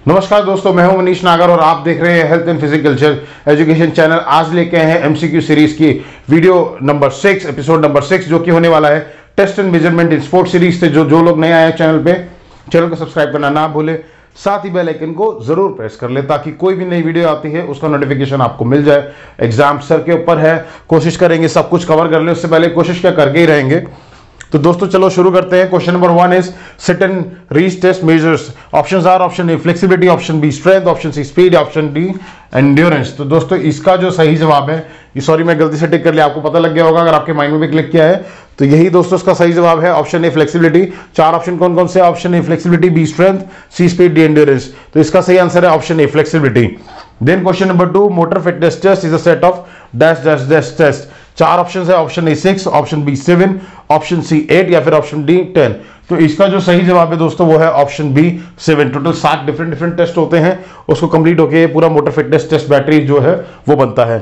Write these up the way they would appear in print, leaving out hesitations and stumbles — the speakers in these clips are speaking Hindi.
नमस्कार दोस्तों, मैं हूं मनीष नागर और आप देख रहे हैं health and physical education channel. आज लेके आए हैं एमसीक्यू सीरीज की वीडियो नंबर 6, एपिसोड नंबर 6, जो कि होने वाला है test and measurement in sports series से। जो लोग नए आए हैं चैनल पे, चैनल को सब्सक्राइब करना ना भूले, साथ ही बेल आइकन को जरूर प्रेस कर ले ताकि कोई भी नई वीडियो आती है उसका नोटिफिकेशन आपको मिल जाए। एग्जाम सर के ऊपर है, कोशिश करेंगे सब कुछ कवर कर ले, उससे पहले कोशिश क्या करके ही रहेंगे। तो दोस्तों चलो शुरू करते हैं। Question number 1 is sit and reach test measures. Options are option A flexibility, option B strength, option C speed, option D endurance. तो दोस्तों इसका जो सही जवाब है, सॉरी मैं गलती से टिक कर लिया, आपको पता लग गया होगा अगर आपके माइंड में भी क्लिक किया है। तो यही दोस्तों इसका सही जवाब है, ऑप्शन ए फ्लेक्सिबिलिटी। 4 ऑप्शन कौन कौन से? Option A flexibility, B strength, C speed, D endurance. तो इसका सही आंसर है option A flexibility. Then question number 2, motor fitness test is a set of dash dash dash test. 4 option है, option A 6, option B 7, option C 8 या फिर ऑप्शन डी 10। तो इसका जो सही जवाब है दोस्तों वो है option B 7। Total 7 different test होते हैं, उसको कंप्लीट होके पूरा मोटर फिटनेस टेस्ट बैटरी जो है वो बनता है।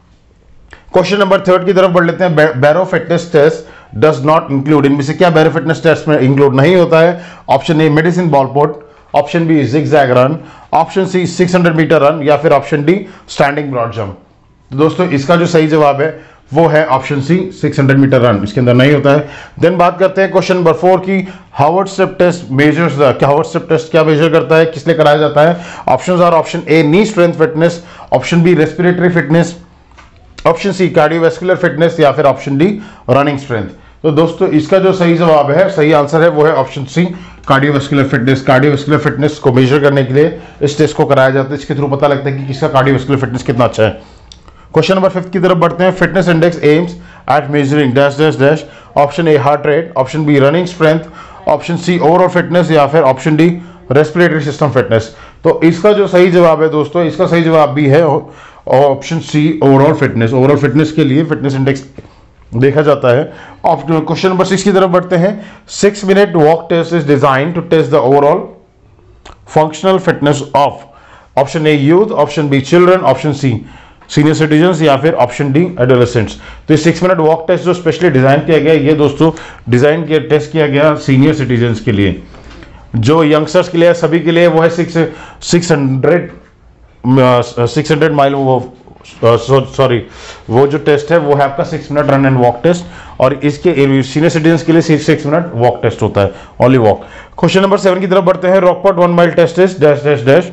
क्वेश्चन नंबर 3 की तरफ बढ़ लेते हैं। Barrow fitness test does not include. इनमें से क्या बैरो फिटनेस टेस्ट में इंक्लूड नहीं होता है? Option A medicine ball port, option B zigzag run, option C 600 metre run या फिर option D standing broad jump. तो दोस्तों इसका जो सही जवाब है वो है ऑप्शन सी 600 मीटर रन, इसके अंदर नहीं होता है। देन बात करते हैं क्वेश्चन नंबर 4 की। हार्वर्ड स्टेप टेस्ट मेजर्स क्या हार्वर्ड स्टेप टेस्ट क्या मेजर करता है, किस लिए कराया जाता है? Options are option A knee strength fitness, option B respiratory fitness, option C cardiovascular fitness या फिर ऑप्शन डी रनिंग स्ट्रेंथ। तो दोस्तों इसका जो सही जवाब है, सही आंसर है वो है option C cardiovascular fitness. Cardiovascular fitness को मेजर करने के लिए इस टेस्ट को कराया जाता है, इसके थ्रू पता लगता है कि किसका कार्डियोवैस्कुलर फिटनेस कितना अच्छा है। क्वेश्चन नंबर 5 की तरफ बढ़ते हैं। Fitness index aims at measuring dash dash dash. Option A heart rate, option B running strength, option C overall fitness या फिर option D respiratory system fitness. तो इसका जो सही जवाब है दोस्तों, इसका सही जवाब भी है option C overall fitness. Overall fitness के लिए फिटनेस इंडेक्स देखा जाता है। क्वेश्चन नंबर 6 की तरफ बढ़ते हैं। 6 minute walk test is design to test the overall functional fitness of. Option A youth, option B children, option C senior citizens या फिर ऑप्शन डी एडोलेसेंट्स। तो ये 6 मिनट वॉक टेस्ट जो स्पेशली डिजाइन किया गया, ये दोस्तों डिजाइन किया टेस्ट किया गया सीनियर सिटीजन्स के लिए, जो यंगस्टर्स के लिए, सभी के लिए वो है 600 माइल वो जो टेस्ट है वो है आपका 6 minute run and walk test, और इसके सीनियर सिटीजन्स के लिए 6 मिनट वॉक टेस्ट होता है, ओनली वॉक। क्वेश्चन नंबर 7 की तरफ बढ़ते हैं। Rockport 1 mile test is dash dash dash.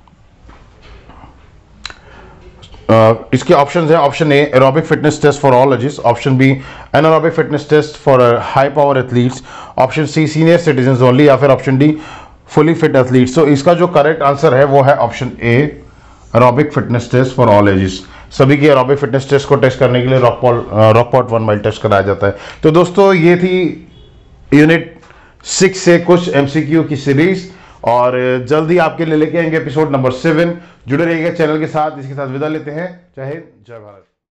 इसके ऑप्शंस है, option A aerobic fitness test for all ages, option B anaerobic fitness test for high power athletes, option C senior citizens only या फिर option D fully fit athletes. तो इसका जो करेक्ट आंसर है वो है option A aerobic fitness test for all ages. सभी की एरोबिक फिटनेस टेस्ट को टेस्ट करने के लिए रॉकपॉट 1 माइल टेस्ट कराया जाता है। तो दोस्तों ये थी यूनिट 6 से कुछ एमसीक्यू की सीरीज, और जल्दी आपके लिए लेके आएंगे एपिसोड नंबर 7। जुड़े रहिएगा चैनल के साथ। इसके साथ विदा लेते हैं। जय हिंद, जय भारत।